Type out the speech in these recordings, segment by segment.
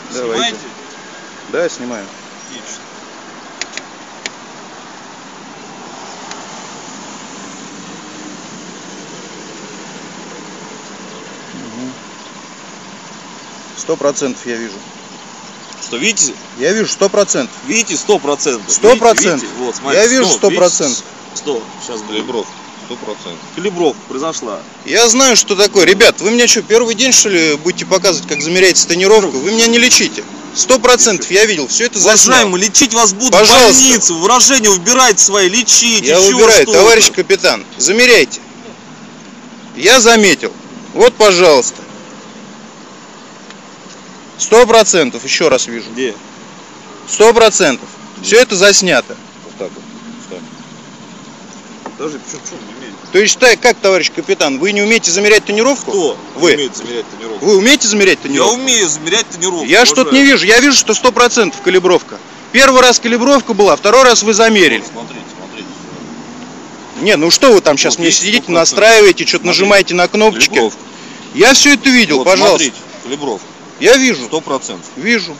Давайте. Снимаете? Да, снимаю. Отлично. Угу. 100% я вижу. Что, видите? Я вижу 100%. Видите, 100%. 100%. Вот, смотрите, Я вижу 100%. 100. Сейчас будет. Калибровка. 100%. Калибровка произошла. Я знаю, что такое. Ребят, вы мне что, первый день, что ли, будете показывать, как замеряете тонировку? Вы меня не лечите. 100% я видел, все это заснял. Уважаемый, лечить вас будут Пожалуйста. в больнице. Выражения убирайте свои, лечите. Я убираю, товарищ капитан. Замеряйте. Я заметил. Вот, пожалуйста. 100%, еще раз вижу. Где? 100%. Все это заснято. Вот так вот. Ставь. Даже почему не умеете? То есть, как, товарищ капитан, вы не умеете замерять тонировку? Кто Вы. умеет замерять тонировку? Вы умеете замерять Я тонировку? умею замерять тонировку. Я что-то не вижу. Я вижу, что 100% калибровка. Первый раз калибровка была, второй раз вы замерили. Вот, смотрите. Не, ну что вы там сейчас Вот мне есть сидите, 100%. настраиваете, что-то нажимаете на кнопочки? Калибровка. Я все это видел, Вот, пожалуйста. смотрите, калибровка. Я вижу. 100%. Вижу.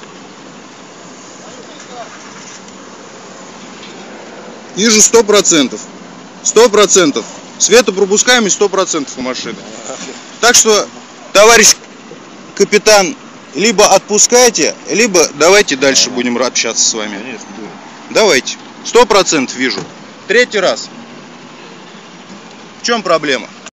Вижу 100%. 100%. Светопропускаемость 100% у машины. Так что, товарищ капитан, либо отпускайте, либо давайте дальше будем общаться с вами. Конечно, будем. Давайте. 100% вижу. Третий раз. В чем проблема?